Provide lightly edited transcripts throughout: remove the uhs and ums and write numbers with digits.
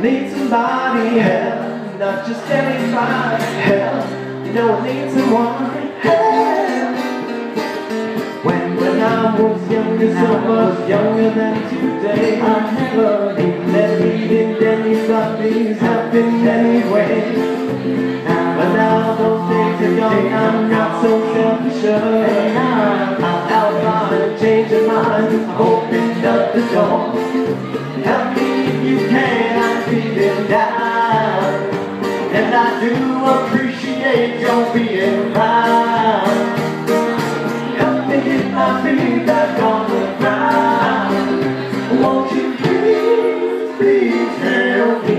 need somebody help, not just anybody help. You know I need someone help. When I was younger, so much younger than today, I never needed anybody's help in any way. But now those days are gone, I'm not so self-assured. I'm out and changing minds, I opened up the door. Help me if you can, I'm feeling down, and I do appreciate your being around. Help me get my feet back on the ground. Won't you please, please help me?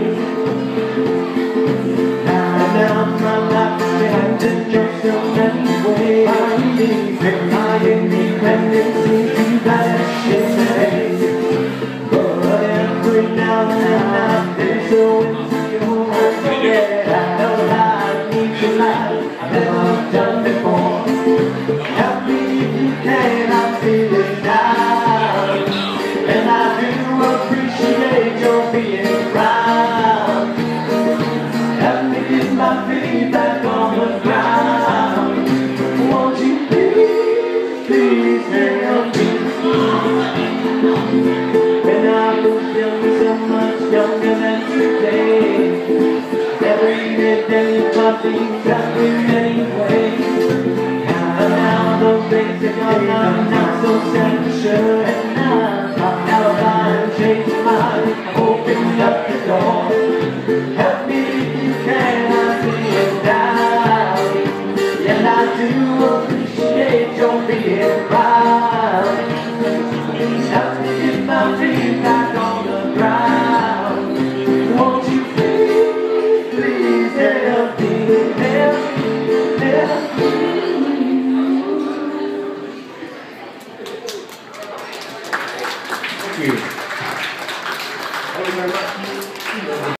Now my life is changing just so many ways. My independency to vanish in days. But every now and then I feel so insecure. Yeah, I know that I need your life I've never done before. Help me if you can, I'm feeling down, and I do appreciate your being around. Help me get my feet back on the ground. Won't you please, please help me? When I was younger, so much younger than today, never needed anybody help in any way. And now those days are gone, I'm not so self-assured. And now I'm out and changing minds, I'm opening up the door. Help me if you can, I'm feeling down, and I do appreciate your being around. Help me get my feet back